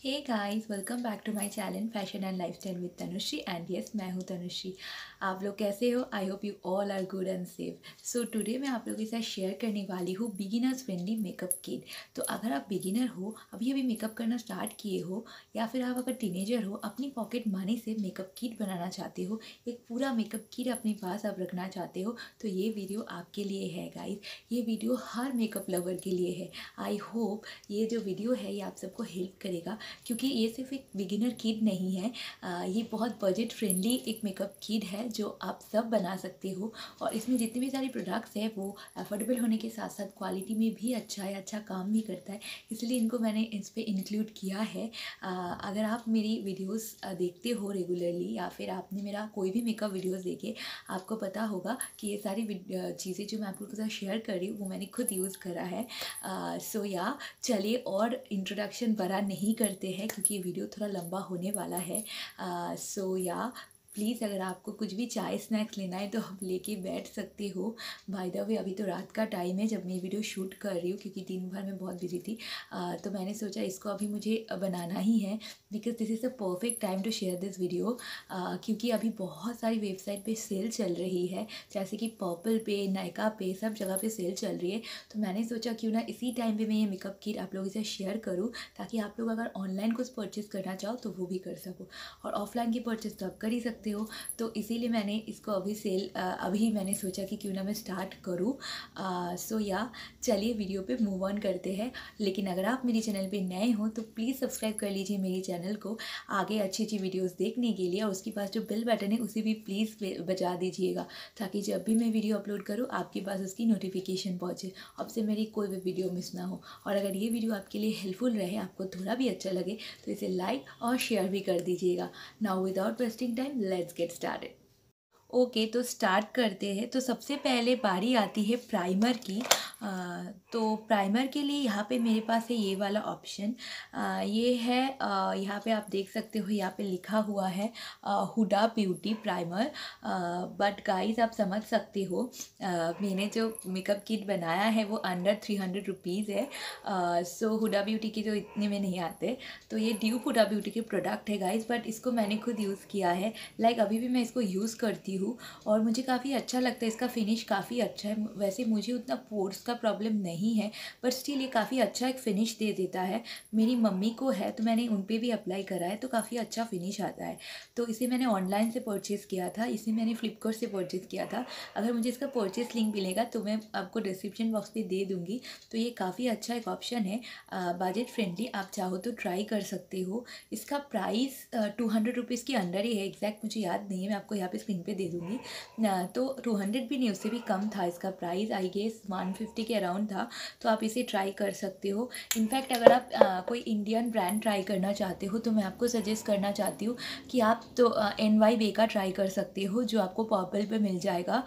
Hey guys, welcome back to my channel fashion and lifestyle with Tanushree. And yes, मैं हूँ तनुश्री। आप लोग कैसे हो? I hope you all are good and safe. So today मैं आप लोगों के साथ शेयर करने वाली हूँ बिगिनर्स फ्रेंडली मेकअप किट। तो अगर आप बिगिनर हो, अभी अभी मेकअप करना स्टार्ट किए हो, या फिर आप अगर टीनेजर हो, अपनी पॉकेट मनी से मेकअप किट बनाना चाहते हो, एक पूरा मेकअप किट अपने पास आप रखना चाहते हो, तो ये वीडियो आपके लिए है गाइस। ये वीडियो हर मेकअप लवर के लिए है। आई होप ये जो वीडियो है ये आप सबको हेल्प करेगा, क्योंकि ये सिर्फ एक बिगिनर किट नहीं है। ये बहुत बजट फ्रेंडली एक मेकअप किट है जो आप सब बना सकते हो। और इसमें जितने भी सारे प्रोडक्ट्स हैं वो अफोर्डेबल होने के साथ साथ क्वालिटी में भी अच्छा है, अच्छा काम भी करता है, इसलिए इनको मैंने इस पर इंक्लूड किया है। अगर आप मेरी वीडियोस देखते हो रेगुलरली, या फिर आपने मेरा कोई भी मेकअप वीडियोस देखे, आपको पता होगा कि ये सारी चीज़ें जो मैं आप लोगों के साथ शेयर कर रही हूँ वो मैंने खुद यूज़ करा है। सो या चलिए और इंट्रोडक्शन बड़ा नहीं करते हैं, क्योंकि ये वीडियो थोड़ा लंबा होने वाला है। सो या प्लीज़, अगर आपको कुछ भी चाय स्नैक्स लेना है तो आप लेके बैठ सकते हो। बाय द वे, अभी तो रात का टाइम है जब मैं वीडियो शूट कर रही हूँ, क्योंकि दिन भर मैं बहुत बिजी थी। तो मैंने सोचा इसको अभी मुझे बनाना ही है, because this is the perfect time to share this video. क्योंकि अभी बहुत सारी वेबसाइट पे सेल चल रही है, जैसे कि पर्पल पे, नायका पे, सब जगह पे सेल चल रही है। तो मैंने सोचा क्यों ना इसी टाइम पे मैं ये मेकअप किट आप लोगों से शेयर करूँ, ताकि आप लोग अगर ऑनलाइन कुछ परचेज़ करना चाहो तो वो भी कर सको, और ऑफलाइन की परचेज़ तो आप कर ही सकते हो। तो इसीलिए मैंने इसको अभी मैंने सोचा कि क्यों ना मैं स्टार्ट करूँ। सो या चलिए वीडियो पे मूव ऑन करते हैं। लेकिन अगर आप मेरे चैनल पे नए हो तो प्लीज़ सब्सक्राइब कर लीजिए मेरे चैनल को, आगे अच्छी अच्छी वीडियोस देखने के लिए। और उसके पास जो बेल बटन है उसे भी प्लीज़ बजा दीजिएगा, ताकि जब भी मैं वीडियो अपलोड करूँ आपके पास उसकी नोटिफिकेशन पहुँचे, आपसे मेरी कोई भी वीडियो मिस ना हो। और अगर ये वीडियो आपके लिए हेल्पफुल रहे, आपको थोड़ा भी अच्छा लगे, तो इसे लाइक और शेयर भी कर दीजिएगा। Now without wasting time, let's get started. Okay, तो स्टार्ट करते हैं। तो सबसे पहले बारी आती है प्राइमर की। तो प्राइमर के लिए यहाँ पे मेरे पास है ये वाला ऑप्शन। ये है, यहाँ पे आप देख सकते हो, यहाँ पे लिखा हुआ है Huda beauty primer. But guys, आप समझ सकते हो, मैंने जो मेकअप किट बनाया है वो अंडर 300 रुपीज़ है। सो हुडा ब्यूटी के जो इतने में नहीं आते। तो ये ड्यूप हुडा ब्यूटी के प्रोडक्ट है गाइस, बट इसको मैंने खुद यूज़ किया है। अभी भी मैं इसको यूज़ करती हूँ और मुझे काफ़ी अच्छा लगता है। इसका फिनिश काफ़ी अच्छा है। वैसे मुझे उतना पोर्स का प्रॉब्लम नहीं है, बट स्टिल ये काफ़ी अच्छा एक फ़िनिश दे देता है। मेरी मम्मी को है तो मैंने उन पे भी अप्लाई करा है, तो काफ़ी अच्छा फ़िनिश आता है। तो इसे मैंने ऑनलाइन से परचेज़ किया था, इसे मैंने फ्लिपकार्ट से परचेज़ किया था। अगर मुझे इसका परचेज़ लिंक मिलेगा तो मैं आपको डिस्क्रिप्शन बॉक्स पे दे दूँगी। तो ये काफ़ी अच्छा एक ऑप्शन है, बजट फ्रेंडली। आप चाहो तो ट्राई कर सकते हो। इसका प्राइस 200 रुपीज़ के अंडर ही है, एग्जैक्ट मुझे याद नहीं है, मैं आपको यहाँ पे स्क्रीन पे दे दूँगी। तो 200 भी नहीं, उससे भी कम था इसका प्राइस, आई गेस 150 के अराउंड था। तो आप इसे ट्राई कर सकते हो। इनफैक्ट अगर आप कोई इंडियन ब्रांड ट्राई करना चाहते हो तो मैं आपको सजेस्ट करना चाहती हूँ कि आप तो NYBay का ट्राई कर सकते हो, जो आपको पर्पल पे मिल जाएगा।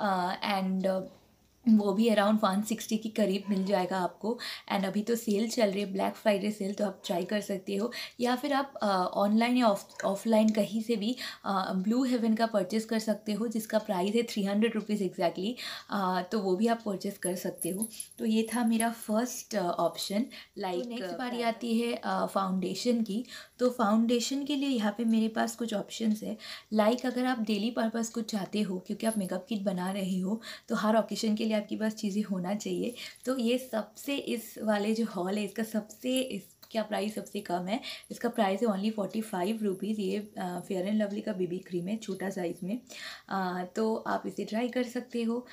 एंड वो भी अराउंड 160 के करीब मिल जाएगा आपको। एंड अभी तो सेल चल रही है, ब्लैक फ्राइडे सेल, तो आप ट्राई कर सकते हो। या फिर आप ऑनलाइन या ऑफलाइन कहीं से भी ब्लू हेवन का परचेज़ कर सकते हो, जिसका प्राइस है 300 रुपीज़ एग्जैक्टली। तो वो भी आप परचेज़ कर सकते हो। तो ये था मेरा फर्स्ट ऑप्शन। नेक्स्ट बारी आती है फाउंडेशन की। तो फाउंडेशन के लिए यहाँ पे मेरे पास कुछ ऑप्शंस है। अगर आप डेली पर्पज़ कुछ चाहते हो, क्योंकि आप मेकअप किट बना रहे हो, तो हर ओकेशन के लिए आपके पास चीज़ें होना चाहिए। तो ये सबसे, इस वाले जो हॉल है इसका सबसे, इसका प्राइस सबसे कम है। इसका प्राइस है ओनली 45 रुपीज़। ये फेयर एंड लवली का BB क्रीम है, छोटा साइज़ में। तो आप इसे ट्राई कर सकते हो।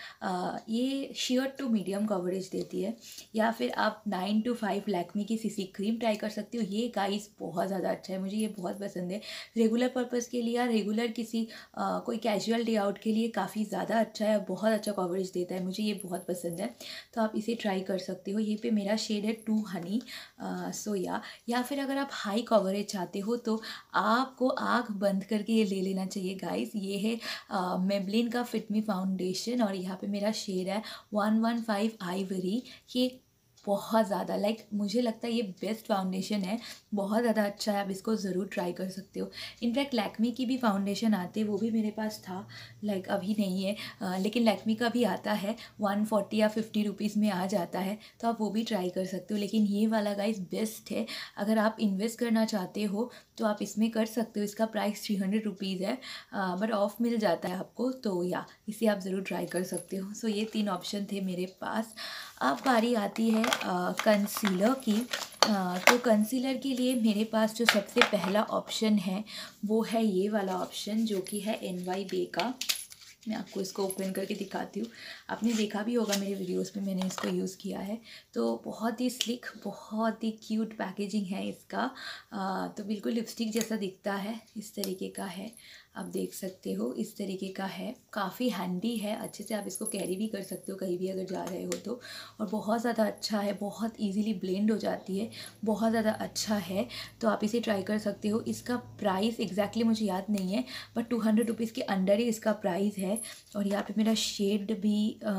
ये शेयर टू मीडियम कवरेज देती है। या फिर आप 9 to 5 लैक्मे की CC क्रीम ट्राई कर सकते हो। ये गाइस बहुत ज़्यादा अच्छा है, मुझे ये बहुत पसंद है। रेगुलर पर्पज़ के लिए या रेगुलर किसी कोई कैजुअल डे आउट के लिए काफ़ी ज़्यादा अच्छा है, बहुत अच्छा कवरेज देता है, मुझे ये बहुत पसंद है। तो आप इसे ट्राई कर सकते हो। ये पे मेरा शेड है टू हनी। सो या फिर अगर आप हाई कवरेज चाहते हो तो आपको आँख बंद करके ये ले लेना चाहिए गाइस। ये है मेबलिन का फिट मी फाउंडेशन, और यहाँ पे मेरा शेड है 115 आइवरी। ये बहुत ज़्यादा मुझे लगता है ये बेस्ट फाउंडेशन है, बहुत ज़्यादा अच्छा है, आप इसको ज़रूर ट्राई कर सकते हो। इनफैक्ट लैक्मी की भी फाउंडेशन आते हैं, वो भी मेरे पास था, अभी नहीं है, लेकिन लैक्मी का भी आता है 140 या 50 रुपीज़ में आ जाता है, तो आप वो भी ट्राई कर सकते हो। लेकिन ये वाला गाइस बेस्ट है, अगर आप इन्वेस्ट करना चाहते हो तो आप इसमें कर सकते हो। इसका प्राइस 300 रुपीज़ है, बट ऑफ मिल जाता है आपको, तो या इसे आप ज़रूर ट्राई कर सकते हो। सो ये 3 ऑप्शन थे मेरे पास। अब बारी आती है कंसीलर की। तो कंसीलर के लिए मेरे पास जो सबसे पहला ऑप्शन है वो है ये वाला ऑप्शन, जो कि है NYBay का। मैं आपको इसको ओपन करके दिखाती हूँ। आपने देखा भी होगा मेरे वीडियोस में, मैंने इसको यूज़ किया है। तो बहुत ही स्लिक, बहुत ही क्यूट पैकेजिंग है इसका। तो बिल्कुल लिपस्टिक जैसा दिखता है, इस तरीके का है, आप देख सकते हो, इस तरीके का है। काफ़ी हैंडी है, अच्छे से आप इसको कैरी भी कर सकते हो कहीं भी अगर जा रहे हो तो। और बहुत ज़्यादा अच्छा है, बहुत इजीली ब्लेंड हो जाती है, बहुत ज़्यादा अच्छा है, तो आप इसे ट्राई कर सकते हो। इसका प्राइस एग्जैक्टली मुझे याद नहीं है, बट 200 रुपीज़ के अंडर ही इसका प्राइस है। और यहाँ पे मेरा शेड भी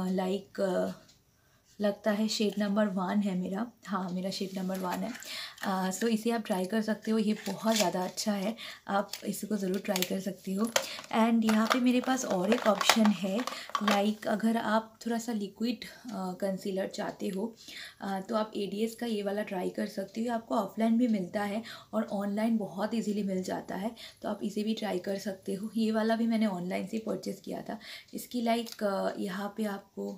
लगता है शेड नंबर 1 है मेरा, हाँ मेरा शेड नंबर 1 है। सो इसे आप ट्राई कर सकते हो, ये बहुत ज़्यादा अच्छा है, आप इसको ज़रूर ट्राई कर सकते हो। एंड यहाँ पे मेरे पास और एक ऑप्शन है, अगर आप थोड़ा सा लिक्विड कंसीलर चाहते हो तो आप ADS का ये वाला ट्राई कर सकते हो। आपको ऑफलाइन भी मिलता है और ऑनलाइन बहुत इजीली मिल जाता है, तो आप इसे भी ट्राई कर सकते हो। ये वाला भी मैंने ऑनलाइन से परचेज़ किया था। इसकी यहाँ पे आपको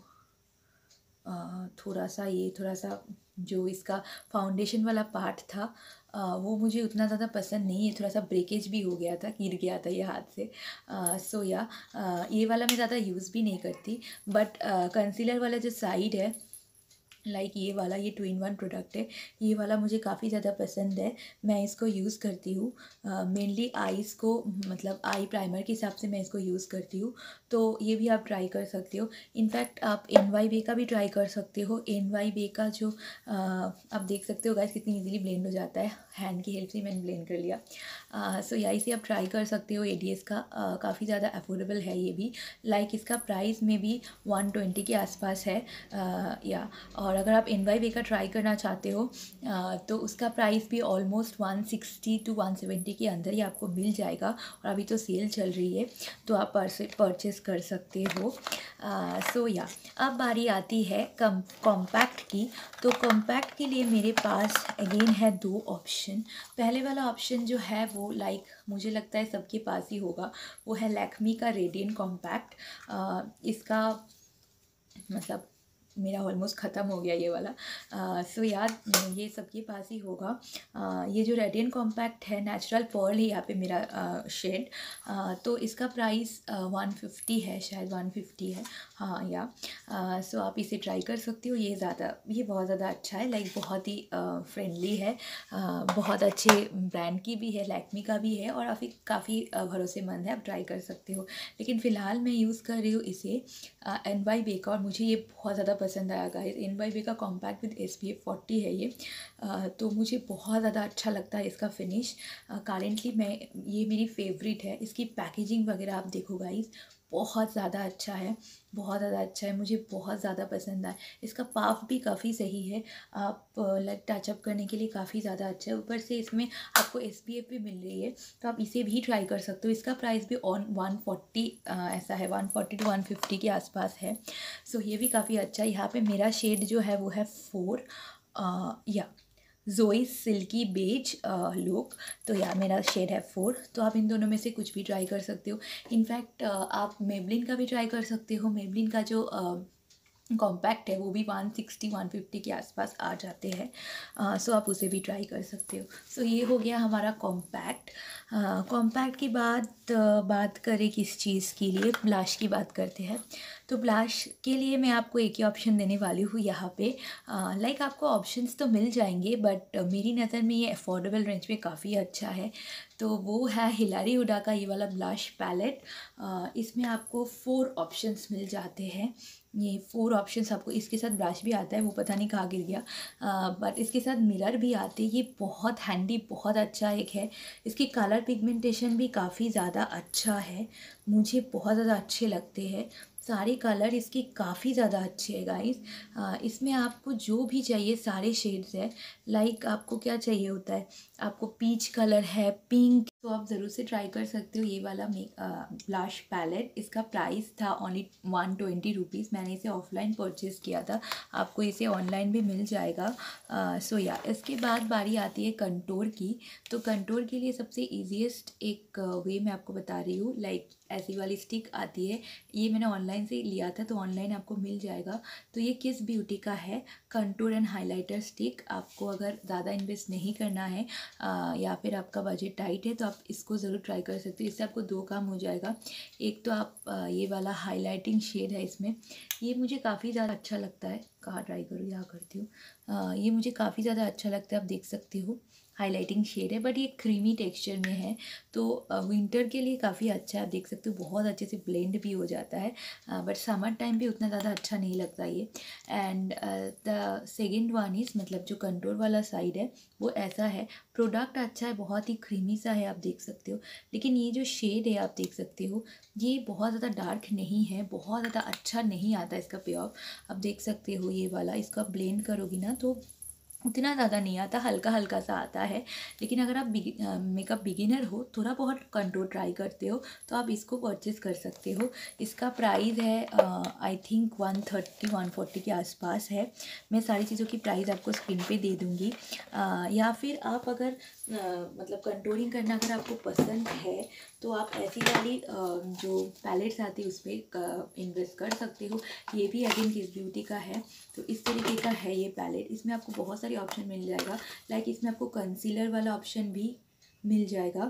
थोड़ा सा जो इसका फाउंडेशन वाला पार्ट था वो मुझे उतना ज़्यादा पसंद नहीं है, थोड़ा सा ब्रेकेज भी हो गया था, गिर गया था ये हाथ से। सो या ये वाला मैं ज़्यादा यूज़ भी नहीं करती, बट कंसीलर वाला जो साइड है, ये वाला, ये 2-in-1 प्रोडक्ट है, ये वाला मुझे काफ़ी ज़्यादा पसंद है, मैं इसको यूज़ करती हूँ मेनली आईज़ को, मतलब आई प्राइमर के हिसाब से मैं इसको यूज़ करती हूँ। तो ये भी आप ट्राई कर सकते हो। इनफैक्ट आप NYBay का भी ट्राई कर सकते हो। NYBay का जो आप देख सकते हो गाइस कितनी इजीली ब्लेंड हो जाता है, हैंड की हेल्प से मैंने ब्लेंड कर लिया। सो या इसे आप ट्राई कर सकते हो। ADS का काफ़ी ज़्यादा अफोर्डेबल है ये भी, इसका प्राइस में भी 120 के आसपास है। या और अगर आप NYBay का ट्राई करना चाहते हो तो उसका प्राइस भी ऑलमोस्ट 160 to 170 के अंदर ही आपको मिल जाएगा, और अभी तो सेल चल रही है, तो आप परचेस कर सकते हो। सो या अब बारी आती है कॉम्पैक्ट की। तो कॉम्पैक्ट के लिए मेरे पास अगेन है 2 ऑप्शन। पहले वाला ऑप्शन जो है वो मुझे लगता है सबके पास ही होगा, वो है लैक्मी का रेडियंट कॉम्पैक्ट। इसका मतलब मेरा ऑलमोस्ट ख़त्म हो गया ये वाला। सो यार ये सबके पास ही होगा। ये जो रेडियंट कॉम्पैक्ट है, नेचुरल पर्ल है यहाँ पे मेरा शेड। तो इसका प्राइस 150 है, शायद 150 है, हाँ या। सो आप इसे ट्राई कर सकते हो। ये बहुत ज़्यादा अच्छा है, बहुत ही फ्रेंडली है, बहुत अच्छे ब्रांड की भी है, लैक्मी का भी है, और काफ़ी भरोसेमंद है, आप ट्राई कर सकते हो। लेकिन फ़िलहाल मैं यूज़ कर रही हूँ इसे NYBay का, और मुझे ये बहुत ज़्यादा पसंद आया गाइस। NYBay का कॉम्पैक्ट विद SPF 40 है ये। तो मुझे बहुत ज़्यादा अच्छा लगता है इसका फिनिश। करेंटली ये मेरी फेवरेट है। इसकी पैकेजिंग वगैरह आप देखो गाइस, बहुत ज़्यादा अच्छा है, बहुत ज़्यादा अच्छा है, मुझे बहुत ज़्यादा पसंद आया। इसका पाफ भी काफ़ी सही है, आप टचअप करने के लिए काफ़ी ज़्यादा अच्छा है। ऊपर से इसमें आपको SPF भी मिल रही है, तो आप इसे भी ट्राई कर सकते हो। इसका प्राइस भी 140 ऐसा है, 140 to 150 के आसपास है। सो ये भी काफ़ी अच्छा है। यहाँ पे मेरा शेड जो है वो है 4 या जोई सिल्की बेज लुक। तो यार मेरा शेड है 4, तो आप इन दोनों में से कुछ भी ट्राई कर सकते हो। इनफैक्ट आप मेबलिन का भी ट्राई कर सकते हो। मेबलिन का जो कॉम्पैक्ट है वो भी 160-150 के आसपास आ जाते हैं। सो आप उसे भी ट्राई कर सकते हो। सो ये हो गया हमारा कॉम्पैक्ट। कॉम्पैक्ट के बाद बात करें किस चीज़ के लिए, ब्लश की बात करते हैं। तो ब्लश के लिए मैं आपको एक ही ऑप्शन देने वाली हूँ यहाँ पे। आपको ऑप्शंस तो मिल जाएंगे, बट मेरी नज़र में ये अफोर्डेबल रेंज में काफ़ी अच्छा है। तो वो है हिलारी हुडा का ये वाला ब्लश पैलेट। इसमें आपको 4 ऑप्शंस मिल जाते हैं। ये 4 ऑप्शंस आपको, इसके साथ ब्रश भी आता है, वो पता नहीं कहाँ गिर गया, बट इसके साथ मिरर भी आते हैं। ये बहुत हैंडी, बहुत अच्छा एक है। इसकी कलर पिगमेंटेशन भी काफ़ी ज़्यादा अच्छा है, मुझे बहुत ज़्यादा अच्छे लगते हैं। सारे कलर इसके काफ़ी ज़्यादा अच्छे हैं गाइस। इसमें आपको जो भी चाहिए सारे शेड्स है। लाइक आपको क्या चाहिए होता है, आपको पीच कलर है, पिंक, तो आप ज़रूर से ट्राई कर सकते हो ये वाला ब्लश पैलेट। इसका प्राइस था ओनली 120 रुपीज़। मैंने इसे ऑफलाइन परचेज़ किया था, आपको इसे ऑनलाइन भी मिल जाएगा। सो या इसके बाद बारी आती है कंटूर की। तो कंटूर के लिए सबसे ईजीएस्ट एक वे मैं आपको बता रही हूँ। लाइक ऐसी वाली स्टिक आती है, ये मैंने ऑनलाइन से लिया था, तो ऑनलाइन आपको मिल जाएगा। तो ये किस ब्यूटी का है, कंटूर एंड हाइलाइटर स्टिक। आपको अगर ज़्यादा इन्वेस्ट नहीं करना है या फिर आपका बजट टाइट है तो आप इसको ज़रूर ट्राई कर सकते हो। इससे आपको दो काम हो जाएगा। एक तो आप ये वाला हाईलाइटिंग शेड है इसमें, ये मुझे काफ़ी ज़्यादा अच्छा लगता है। कहाँ ट्राई करूँ, यहाँ करती हूँ। ये मुझे काफ़ी ज़्यादा अच्छा लगता है, आप देख सकते हो हाइलाइटिंग शेड है, बट ये क्रीमी टेक्सचर में है, तो विंटर के लिए काफ़ी अच्छा है। आप देख सकते हो बहुत अच्छे से ब्लेंड भी हो जाता है, बट समर टाइम पे उतना ज़्यादा अच्छा नहीं लगता ये। And the second one is, मतलब जो कंटूर वाला साइड है वो ऐसा है। प्रोडक्ट अच्छा है, बहुत ही क्रीमी सा है, आप देख सकते हो। लेकिन ये जो शेड है आप देख सकते हो, ये बहुत ज़्यादा डार्क नहीं है, बहुत ज़्यादा अच्छा नहीं आता इसका पे ऑफ। आप देख सकते हो ये वाला, इसको आप ब्लेंड करोगी ना तो उतना ज़्यादा नहीं आता, हल्का हल्का सा आता है। लेकिन अगर आप मेकअप बिगिनर हो, थोड़ा बहुत कंटूर ट्राई करते हो, तो आप इसको परचेज़ कर सकते हो। इसका प्राइस है आई थिंक 130-140 के आसपास है। मैं सारी चीज़ों की प्राइस आपको स्क्रीन पे दे दूँगी। या फिर आप अगर मतलब कंटूरिंग करना अगर आपको पसंद है तो आप ऐसी वाली जो पैलेट्स आती है उस पर इन्वेस्ट कर सकते हो। ये भी अगेन किस ब्यूटी का है, तो इस तरीके का है ये पैलेट। इसमें आपको बहुत सारे ऑप्शन मिल जाएगा। लाइक इसमें आपको कंसीलर वाला ऑप्शन भी मिल जाएगा,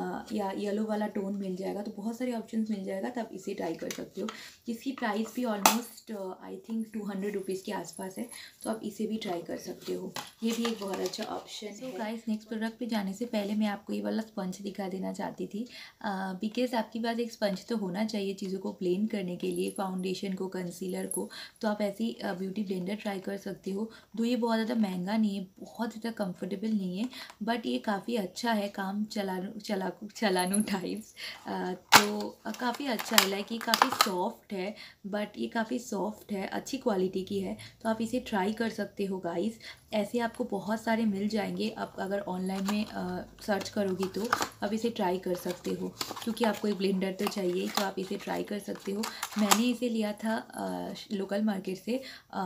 या येलो वाला टोन मिल जाएगा, तो बहुत सारे ऑप्शंस मिल जाएगा, तो आप इसे ट्राई कर सकते हो। इसकी प्राइस भी ऑलमोस्ट आई थिंक 200 रुपीज़ के आसपास है, तो आप इसे भी ट्राई कर सकते हो। ये भी एक बहुत अच्छा ऑप्शन है। गाइस, नेक्स्ट प्रोडक्ट पे जाने से पहले मैं आपको ये वाला स्पंज दिखा देना चाहती थी, बिकॉज आपके पास एक स्पंज तो होना चाहिए चीज़ों को ब्लेंड करने के लिए, फाउंडेशन को, कंसीलर को। तो आप ऐसी ब्यूटी ब्लेंडर ट्राई कर सकते हो। तो ये बहुत ज़्यादा महंगा नहीं है, बहुत ज़्यादा कंफर्टेबल नहीं है, बट ये काफ़ी अच्छा है, काम चलानू टाइप्स। तो काफ़ी अच्छा है। लाइक ये काफ़ी सॉफ्ट है, बट ये काफ़ी सॉफ्ट है, अच्छी क्वालिटी की है, तो आप इसे ट्राई कर सकते हो गाइस। ऐसे आपको बहुत सारे मिल जाएंगे, आप अगर ऑनलाइन में सर्च करोगी तो आप इसे ट्राई कर सकते हो, क्योंकि आपको एक ब्लेंडर तो चाहिए, तो आप इसे ट्राई कर सकते हो। मैंने इसे लिया था लोकल मार्केट से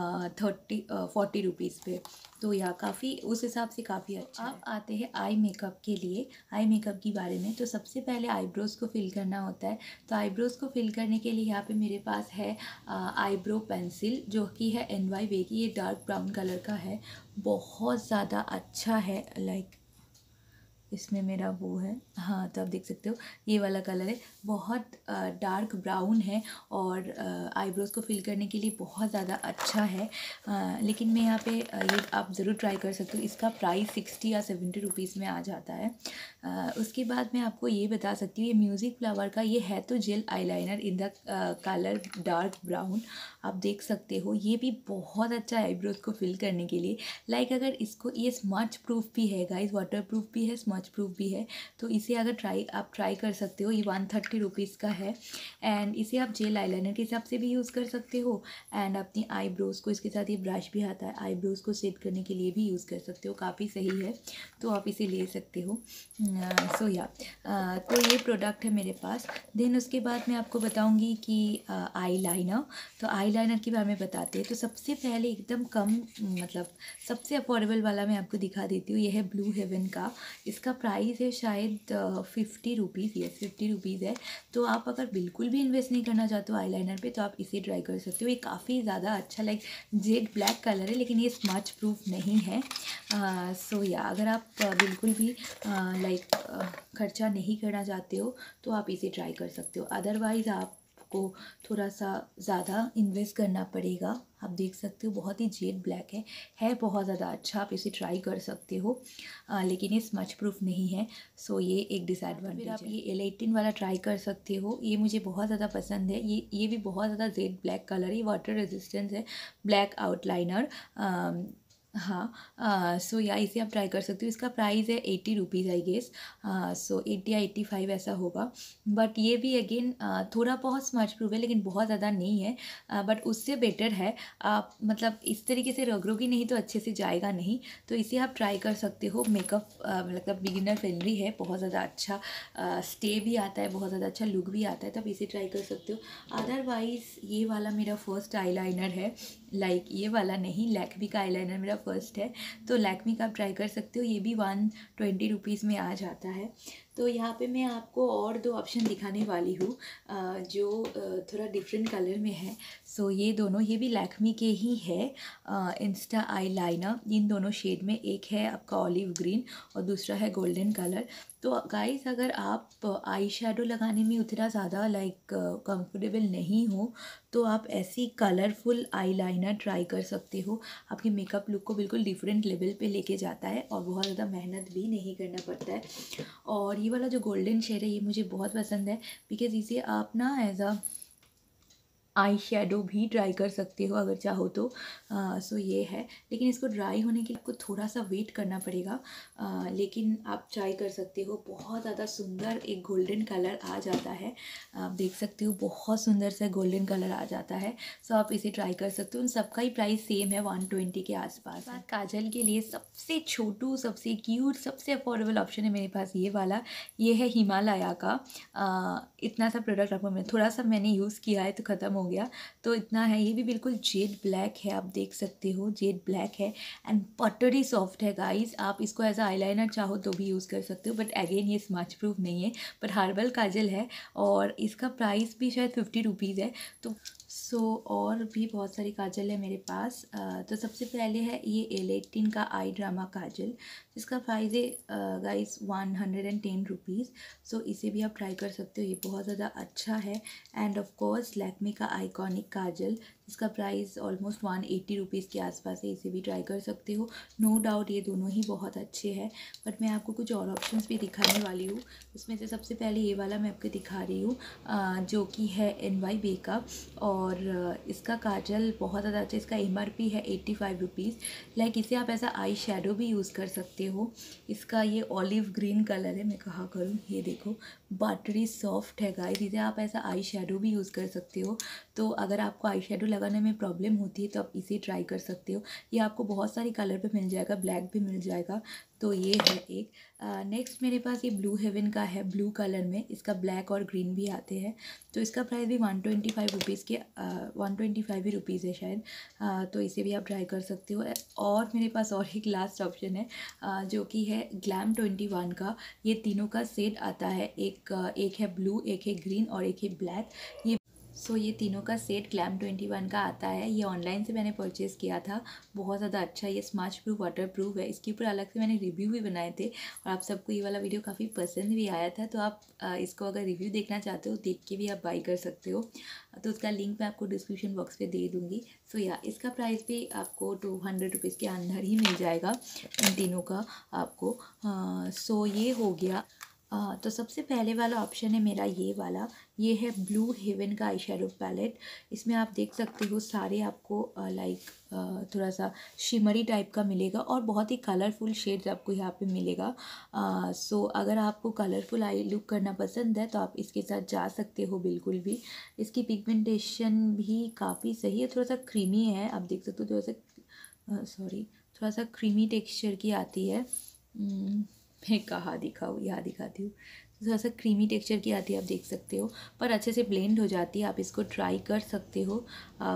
40 रुपीज़ पे, तो यह काफ़ी उस हिसाब से काफ़ी अच्छा है। अब आते हैं आई मेकअप के लिए, आई मेकअप के बारे में। तो सबसे पहले आईब्रोज़ को फिल करना होता है। तो आईब्रोज़ को फिल करने के लिए यहाँ पे मेरे पास है आईब्रो पेंसिल, जो कि है NY वे की। ये डार्क ब्राउन कलर का है, बहुत ज़्यादा अच्छा है। लाइक इसमें मेरा वो है, हाँ, तो आप देख सकते हो ये वाला कलर है, बहुत डार्क ब्राउन है, और आईब्रोज़ को फिल करने के लिए बहुत ज़्यादा अच्छा है। लेकिन मैं यहाँ पे ये आप ज़रूर ट्राई कर सकते हो। इसका प्राइस 60 या 70 रुपीज़ में आ जाता है। उसके बाद मैं आपको ये बता सकती हूँ, ये म्यूज़िक फ्लावर का ये है तो gel eyeliner in the colour dark brown. आप देख सकते हो ये भी बहुत अच्छा है आईब्रोज़ को फिल करने के लिए। लाइक अगर इसको, ये स्मच प्रूफ भी है गाइस, वाटर प्रूफ भी है, स्मच प्रूफ भी है, तो इसे अगर आप ट्राई कर सकते हो। ये 130 रुपीज़ का है, एंड इसे आप जेल आईलाइनर के हिसाब से भी यूज़ कर सकते हो, एंड अपनी आईब्रोज़ को, इसके साथ ये ब्रश भी आता है, आईब्रोज़ को सेट करने के लिए भी यूज़ कर सकते हो, काफ़ी सही है, तो आप इसे ले सकते हो। सो या तो ये प्रोडक्ट है मेरे पास। देन उसके बाद मैं आपको बताऊँगी कि आई लाइनर। तो आई लाइनर के बारे में बताते हैं। तो सबसे पहले एकदम कम, मतलब सबसे अफोर्डेबल वाला मैं आपको दिखा देती हूँ। यह है ब्लू हेवन का। इसका प्राइस है शायद 50 रुपीज़, यस 50 रुपीज़ है। तो आप अगर बिल्कुल भी इन्वेस्ट नहीं करना चाहते हो आईलाइनर पे, तो आप इसे ट्राई कर सकते हो। ये काफ़ी ज़्यादा अच्छा, लाइक जेड ब्लैक कलर है, लेकिन ये स्मच प्रूफ नहीं है। सो या अगर आप बिल्कुल भी लाइक खर्चा नहीं करना चाहते हो तो आप इसे ट्राई कर सकते हो। अदरवाइज़ आपको थोड़ा सा ज़्यादा इन्वेस्ट करना पड़ेगा। आप देख सकते हो बहुत ही जेड ब्लैक है बहुत ज़्यादा अच्छा, आप इसे ट्राई कर सकते हो, लेकिन ये स्मच प्रूफ नहीं है। सो ये एक डिसएडवांटेज है। फिर आप ये L18 वाला ट्राई कर सकते हो, ये मुझे बहुत ज़्यादा पसंद है। ये भी बहुत ज़्यादा जेड ब्लैक कलर है, वाटर रेजिस्टेंस है, ब्लैक आउटलाइनर। हाँ, सो या इसे आप ट्राई कर सकते हो। इसका प्राइस है 80 रुपीज़ आई गेस। सो 80 या 85 ऐसा होगा। बट ये भी अगेन थोड़ा बहुत स्मच प्रूफ है, लेकिन बहुत ज़्यादा नहीं है। बट उससे बेटर है। आप मतलब इस तरीके से रगड़ोगी नहीं तो अच्छे से जाएगा नहीं। तो इसे आप ट्राई कर सकते हो। मेकअप मतलब बिगिनर फ्रेंडली है, बहुत ज़्यादा अच्छा स्टे भी आता है, बहुत ज़्यादा अच्छा लुक भी आता है, तो आप इसे ट्राई कर सकते हो। अदरवाइज़ ये वाला मेरा फर्स्ट आईलाइनर है, लाइक ये वाला नहीं, लैक्मी का आईलाइनर मेरा फर्स्ट है। तो लैक्मी का आप ट्राई कर सकते हो। ये भी 120 रुपीज़ में आ जाता है। तो यहाँ पे मैं आपको और दो ऑप्शन दिखाने वाली हूँ जो थोड़ा डिफरेंट कलर में है। सो ये दोनों, ये भी लैक्मी के ही है, इंस्टा आईलाइनर। इन दोनों शेड में, एक है आपका ऑलिव ग्रीन और दूसरा है गोल्डन कलर। तो गाइस, अगर आप आई शेडो लगाने में उतना ज़्यादा लाइक कंफर्टेबल नहीं हो, तो आप ऐसी कलरफुल आईलाइनर ट्राई कर सकते हो। आपके मेकअप लुक को बिल्कुल डिफरेंट लेवल पे लेके जाता है और बहुत ज़्यादा मेहनत भी नहीं करना पड़ता है। और ये वाला जो गोल्डन शेड है, ये मुझे बहुत पसंद है, बिकॉज़ इसे आप ना एज अ आई शेडो भी ट्राई कर सकते हो अगर चाहो तो। सो ये है, लेकिन इसको ड्राई होने के लिए आपको थोड़ा सा वेट करना पड़ेगा। लेकिन आप ट्राई कर सकते हो। बहुत ज़्यादा सुंदर एक गोल्डन कलर आ जाता है, आप देख सकते हो, बहुत सुंदर सा गोल्डन कलर आ जाता है। सो आप इसे ट्राई कर सकते हो। उन सबका ही प्राइस सेम है, 120 के आसपास है। काजल के लिए सबसे छोटू, सबसे क्यूट, सबसे अफोर्डेबल ऑप्शन है मेरे पास ये वाला। ये है हिमालया का। इतना सा प्रोडक्ट आपको मैं थोड़ा सा मैंने यूज़ किया है तो ख़त्म हो गया, तो इतना है। ये भी बिल्कुल जेड ब्लैक है, आप देख सकते हो, जेड ब्लैक है एंड बटरी सॉफ्ट है गाइस। आप इसको एज अ आईलाइनर चाहो तो भी यूज़ कर सकते हो, बट अगेन ये स्मच प्रूफ नहीं है, पर हर्बल काजल है और इसका प्राइस भी शायद 50 रुपीज़ है। तो और भी बहुत सारी काजल है मेरे पास। तो सबसे पहले है ये एलेटिन का आई ड्रामा काजल, जिसका प्राइस है गाइस 110 रुपीज़। सो इसे भी आप ट्राई कर सकते हो, ये बहुत ज़्यादा अच्छा है। एंड ऑफ कोर्स लैक्मे का आइकॉनिक काजल, जिसका प्राइस ऑलमोस्ट 180 रुपीज़ के आसपास है, इसे भी ट्राई कर सकते हो। नो डाउट ये दोनों ही बहुत अच्छे हैं, बट मैं आपको कुछ और ऑप्शंस भी दिखाने वाली हूँ। उसमें से सबसे पहले ये वाला मैं आपको दिखा रही हूँ, जो कि है NY Bay का। और इसका काजल बहुत ज़्यादा अच्छा, इसका MRP है 85 रुपीज़। लाइक इसे आप ऐसा आई शेडो भी यूज़ कर सकते हो। इसका ये ऑलिव ग्रीन कलर है, मैं कहाँ करूँ, ये देखो, बटरी सॉफ्ट है गाइस। इसे आप ऐसा आई शेडो भी यूज़ कर सकते हो। तो अगर आपको आई शेडो लगाने में प्रॉब्लम होती है तो आप इसे ट्राई कर सकते हो। ये आपको बहुत सारी कलर पे मिल जाएगा, ब्लैक भी मिल जाएगा। तो ये है एक। नेक्स्ट मेरे पास ये ब्लू हेवन का है, ब्लू कलर में। इसका ब्लैक और ग्रीन भी आते हैं। तो इसका प्राइस भी 125 रुपीज़ के 125 ही रुपीज़ है शायद। तो इसे भी आप ट्राई कर सकते हो। और मेरे पास और एक लास्ट ऑप्शन है, जो कि है ग्लैम 21 का। ये तीनों का सेट आता है, एक है ब्लू, एक है ग्रीन और एक है ब्लैक। ये तीनों का सेट ग्लैम 21 का आता है। ये ऑनलाइन से मैंने परचेज़ किया था, बहुत ज़्यादा अच्छा। ये स्मच प्रूफ, वाटर प्रूफ है। इसके ऊपर अलग से मैंने रिव्यू भी बनाए थे और आप सबको ये वाला वीडियो काफ़ी पसंद भी आया था। तो आप इसको अगर रिव्यू देखना चाहते हो, देख के भी आप बाई कर सकते हो। तो उसका लिंक मैं आपको डिस्क्रिप्शन बॉक्स पे दे दूँगी। इसका प्राइस भी आपको 200 रुपीज़ के अंदर ही मिल जाएगा, इन तीनों का आपको। ये हो गया। तो सबसे पहले वाला ऑप्शन है मेरा ये वाला। ये है ब्लू हेवन का आई शेडो पैलेट। इसमें आप देख सकते हो सारे आपको लाइक थोड़ा सा शिमरी टाइप का मिलेगा और बहुत ही कलरफुल शेड्स आपको यहाँ पे मिलेगा। अगर आपको कलरफुल आई लुक करना पसंद है तो आप इसके साथ जा सकते हो बिल्कुल भी। इसकी पिगमेंटेशन भी काफ़ी सही है, थोड़ा सा क्रीमी है, आप देख सकते हो, थोड़ा सा क्रीमी टेक्सचर की आती है। मैं कहाँ दिखाऊँ, यहाँ दिखाती हूँ। थोड़ा सा क्रीमी टेक्सचर की आती है, आप देख सकते हो, पर अच्छे से ब्लेंड हो जाती है। आप इसको ट्राई कर सकते हो,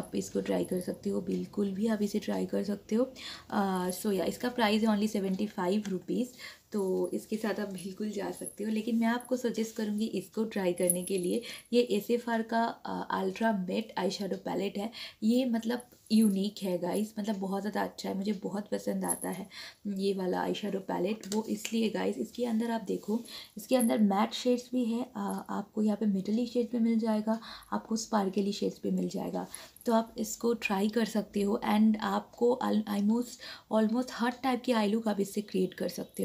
बिल्कुल भी आप इसे ट्राई कर सकते हो। इसका प्राइस है ओनली 75 रुपीज़। तो इसके साथ आप बिल्कुल जा सकते हो, लेकिन मैं आपको सजेस्ट करूँगी इसको ट्राई करने के लिए। ये SFR का ultra matte eyeshadow palette है। ये मतलब यूनिक है गाइस, मतलब बहुत ज़्यादा अच्छा है, मुझे बहुत पसंद आता है ये वाला आई शेडो पैलेट। वो इसलिए गाइस, इसके अंदर आप देखो, इसके अंदर मैट शेड्स भी है, आपको यहाँ पे मेटली शेड पे मिल जाएगा, आपको स्पार्कली शेड्स पे मिल जाएगा। तो आप इसको ट्राई कर सकते हो एंड आपको ऑलमोस्ट हर टाइप की आई लुक आप इससे क्रिएट कर सकते हो।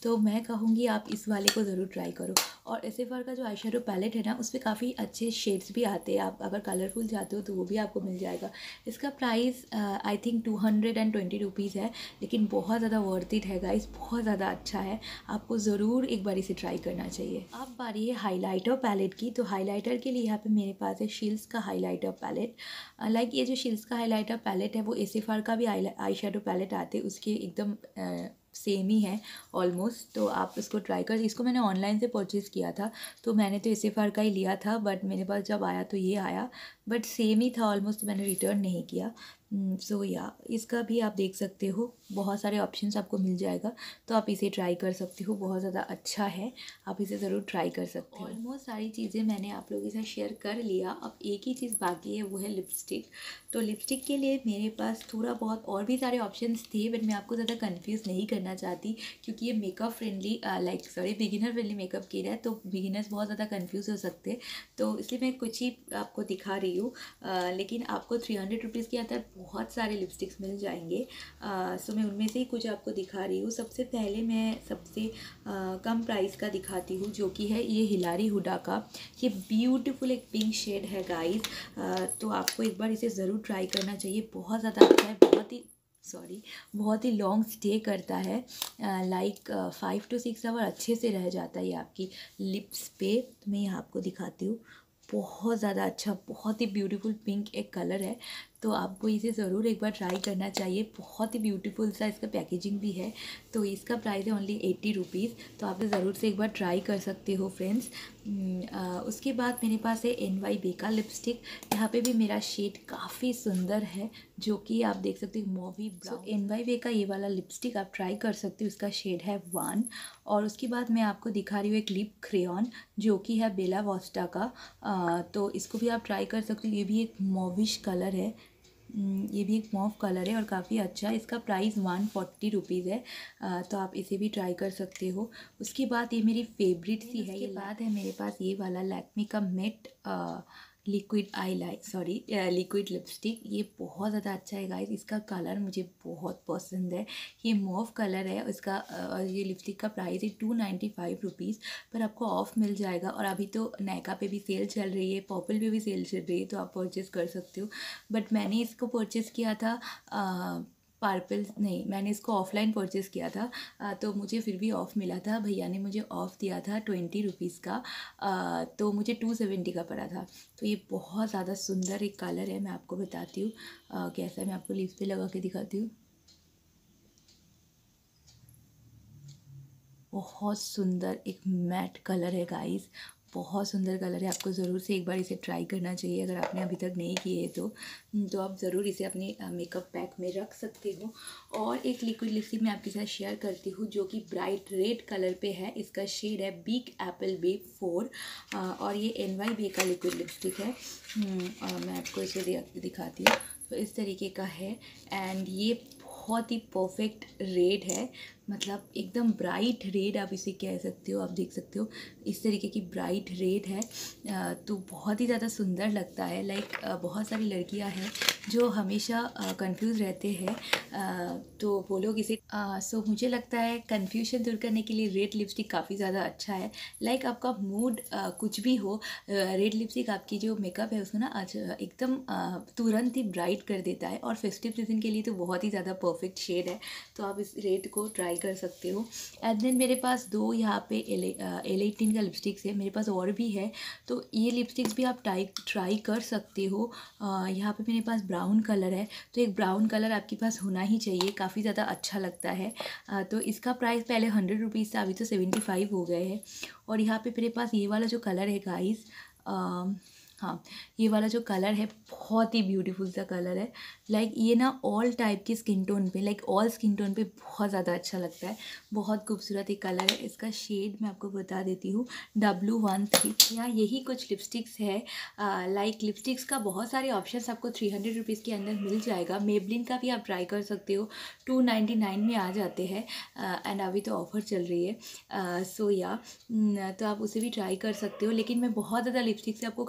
तो मैं कहूँगी आप इस वाले को ज़रूर ट्राई करो। और एसेफर का जो आई शेडो पैलेट है ना, उस पर काफ़ी अच्छे शेड्स भी आते हैं। आप अगर कलरफुल चाहते हो तो वो भी आपको मिल जाएगा। इसका प्राइस आई थिंक 220 रुपीज़ है, लेकिन बहुत ज़्यादा वर्थ इट है गाइस, बहुत ज़्यादा अच्छा है। आपको ज़रूर एक बार इसे ट्राई करना चाहिए। अब बारी है हाइलाइटर पैलेट की। तो हाइलाइटर के लिए यहाँ पे मेरे पास है शिल्स का हाइलाइटर पैलेट। लाइक ये जो शिल्स का हाइलाइटर पैलेट है वो एसेफर का भी आई शेडो पैलेट आते हैं, उसके एकदम सेम ही है ऑलमोस्ट। तो आप इसको ट्राई कर, इसको मैंने ऑनलाइन से परचेज़ किया था, तो मैंने तो एसेफर का ही लिया था, बट मेरे पास जब आया तो ये आया, बट सेम ही था ऑलमोस्ट, तो मैंने रिटर्न नहीं किया। सो या इसका भी आप देख सकते हो, बहुत सारे ऑप्शंस आपको मिल जाएगा, तो आप इसे ट्राई कर सकते हो, बहुत ज़्यादा अच्छा है, आप इसे ज़रूर ट्राई कर सकते हो। ऑलमोस्ट सारी चीज़ें मैंने आप लोगों के साथ शेयर कर लिया। अब एक ही चीज़ बाकी है, वो है लिपस्टिक। तो लिपस्टिक के लिए मेरे पास थोड़ा बहुत और भी सारे ऑप्शंस थे, बट मैं आपको ज़्यादा कंफ्यूज नहीं करना चाहती, क्योंकि ये makeup friendly beginner friendly makeup kit है, तो बिगिनर्स बहुत ज़्यादा कंफ्यूज हो सकते हैं, तो इसलिए मैं कुछ ही आपको दिखा रही हूँ। लेकिन आपको 300 रुपीज़ के अंदर बहुत सारे लिपस्टिक्स मिल जाएंगे। सो मैं उनमें से ही कुछ आपको दिखा रही हूँ। सबसे पहले मैं सबसे कम प्राइस का दिखाती हूँ, जो कि है ये हिलारी हुडा का। ये ब्यूटीफुल एक पिंक शेड है गाइस, तो आपको एक बार इसे ज़रूर ट्राई करना चाहिए, बहुत ज़्यादा अच्छा है, बहुत ही लॉन्ग स्टे करता है, लाइक 5 to 6 आवर अच्छे से रह जाता है ये आपकी लिप्स पे। तो मैं यहाँ आपको दिखाती हूँ, बहुत ज़्यादा अच्छा, बहुत ही ब्यूटीफुल पिंक एक कलर है, तो आपको इसे ज़रूर एक बार ट्राई करना चाहिए। बहुत ही ब्यूटीफुल सा इसका पैकेजिंग भी है। तो इसका प्राइस है ओनली 80 रुपीज़, तो आप ज़रूर से एक बार ट्राई कर सकते हो फ्रेंड्स। उसके बाद मेरे पास है NYB का लिपस्टिक। यहाँ पे भी मेरा शेड काफ़ी सुंदर है, जो कि आप देख सकते हो मॉवी ब्राउन। NYB का ये वाला लिपस्टिक आप ट्राई कर सकते हो, इसका शेड है 1। और उसके बाद मैं आपको दिखा रही हूँ एक लिप क्रेयॉन, जो कि है बेला वोस्टा का। तो इसको भी आप ट्राई कर सकते हो, ये भी एक मॉविश कलर है, ये भी एक मॉव कलर है और काफ़ी अच्छा है। इसका प्राइस 140 रुपीज़ है, तो आप इसे भी ट्राई कर सकते हो। उसके बाद ये मेरी फेवरेट सी है, ये बाद है मेरे पास ये वाला लैक्मे का मेट लिक्विड लिपस्टिक। ये बहुत ज़्यादा अच्छा है गाइस, इसका कलर मुझे बहुत पसंद है, ये मॉव कलर है इसका। ये लिपस्टिक का प्राइस है 295 रुपीज़, पर आपको ऑफ मिल जाएगा। और अभी तो नायका पे भी सेल चल रही है, पर्पल पे भी सेल चल रही है, तो आप परचेज़ कर सकते हो। बट मैंने इसको परचेज़ किया था पर्पल नहीं, मैंने इसको ऑफलाइन परचेज़ किया था, तो मुझे फिर भी ऑफ़ मिला था, भैया ने मुझे ऑफ़ दिया था 20 रुपीज़ का, तो मुझे 270 का पड़ा था। तो ये बहुत ज़्यादा सुंदर एक कलर है, मैं आपको बताती हूँ कैसा है, मैं आपको लिप्स पे लगा के दिखाती हूँ। बहुत सुंदर एक मैट कलर है गाइस, बहुत सुंदर कलर है, आपको ज़रूर से एक बार इसे ट्राई करना चाहिए अगर आपने अभी तक नहीं किए तो आप ज़रूर इसे अपने मेकअप पैक में रख सकते हो। और एक लिक्विड लिपस्टिक मैं आपके साथ शेयर करती हूँ, जो कि ब्राइट रेड कलर पे है, इसका शेड है बिग एप्पल बे 4, और ये NYB का लिक्विड लिपस्टिक है। मैं आपको इसे दिखाती हूँ, तो इस तरीके का है, एंड ये बहुत ही परफेक्ट रेड है, मतलब एकदम ब्राइट रेड आप इसे कह सकते हो। आप देख सकते हो इस तरीके की ब्राइट रेड है, तो बहुत ही ज़्यादा सुंदर लगता है। लाइक बहुत सारी लड़कियां हैं जो हमेशा कंफ्यूज रहते हैं, तो वो लोग इसे सो मुझे लगता है कंफ्यूजन दूर करने के लिए रेड लिपस्टिक काफ़ी ज़्यादा अच्छा है। लाइक आपका मूड कुछ भी हो, रेड लिपस्टिक आपकी जो मेकअप है उसको ना एकदम तुरंत ही ब्राइट कर देता है, और फेस्टिव सीजन के लिए तो बहुत ही ज़्यादा परफेक्ट शेड है, तो आप इस रेड को ट्राई कर सकते हो। एंड देन मेरे पास दो यहाँ पे L18 का लिपस्टिक्स है, मेरे पास और भी है, तो ये लिपस्टिक्स भी आप ट्राई कर सकते हो। यहाँ पे मेरे पास ब्राउन कलर है, तो एक ब्राउन कलर आपके पास होना ही चाहिए, काफ़ी ज़्यादा अच्छा लगता है। तो इसका प्राइस पहले 100 रुपीज़ था, अभी तो 75 हो गए हैं। और यहाँ पे मेरे पास ये वाला जो कलर है गाइस, हाँ ये वाला जो कलर है बहुत ही ब्यूटीफुल सा कलर है। लाइक ये ना ऑल टाइप की स्किन टोन पे, लाइक ऑल स्किन टोन पे बहुत ज़्यादा अच्छा लगता है, बहुत खूबसूरत एक कलर है। इसका शेड मैं आपको बता देती हूँ, W13। यहाँ यही कुछ लिपस्टिक्स है। लाइक लिपस्टिक्स का बहुत सारे ऑप्शंस आपको 300 रुपीज़ के अंदर मिल जाएगा। मेबलिन का भी आप ट्राई कर सकते हो, 299 में आ जाते हैं, एंड अभी तो ऑफ़र चल रही है, सो या तो आप उसे भी ट्राई कर सकते हो। लेकिन मैं बहुत ज़्यादा लिपस्टिक से आपको कंफ्यूज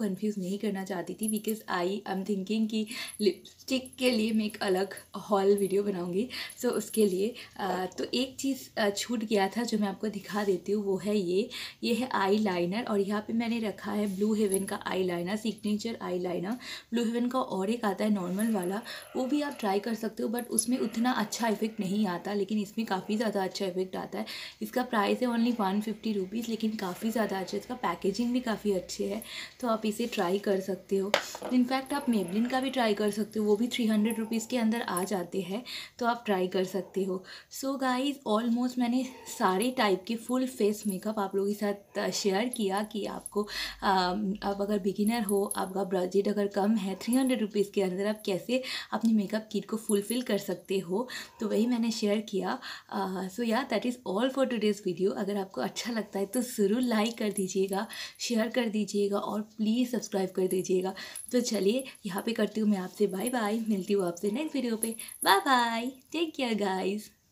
नहीं करना चाहती थी, बिकॉज आई एम थिंकिंग कि लिपस्टिक के लिए मैं एक अलग हॉल वीडियो बनाऊंगी। सो उसके लिए तो एक चीज़ छूट गया था जो मैं आपको दिखा देती हूँ, वो है ये है आई लाइनर। और यहाँ पे मैंने रखा है ब्लू हेवन का eyeliner, signature eyeliner. Blue heaven का और एक आता है नॉर्मल वाला, वो भी आप ट्राई कर सकते हो, बट उसमें उतना अच्छा इफेक्ट नहीं आता, लेकिन इसमें काफ़ी ज़्यादा अच्छा इफेक्ट आता है। इसका प्राइस है ओनली 150 रुपीज़, लेकिन काफ़ी ज़्यादा अच्छा है, इसका पैकेजिंग भी काफ़ी अच्छे है, तो आप इसे ट्राई कर सकते हो। इनफैक्ट आप मेबलिन का भी ट्राई कर सकते हो, वो भी 300 रुपीज़ के अंदर आ जाते हैं, तो आप ट्राई कर सकते हो। सो गाइज ऑलमोस्ट मैंने सारे टाइप के फुल फेस मेकअप आप लोगों के साथ शेयर किया कि आपको आप अगर बिगिनर हो, आपका बजट अगर कम है 300 रुपीज़ के अंदर, आप कैसे अपनी मेकअप किट को फुलफ़िल कर सकते हो, तो वही मैंने शेयर किया। So yeah that is all for today's video. अगर आपको अच्छा लगता है तो ज़रूर लाइक कर दीजिएगा, शेयर कर दीजिएगा और प्लीज़ सब्सक्राइब कर दीजिएगा। तो चलिए यहाँ पे करती हूँ मैं आपसे बाय बाय, मिलती हूँ आपसे नेक्स्ट वीडियो पे। Bye bye, take care guys.